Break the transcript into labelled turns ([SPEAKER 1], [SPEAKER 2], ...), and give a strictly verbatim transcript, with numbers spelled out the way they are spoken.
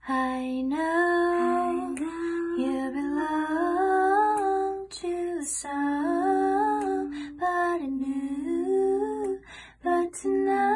[SPEAKER 1] I know, you belong to somebody new, but tonight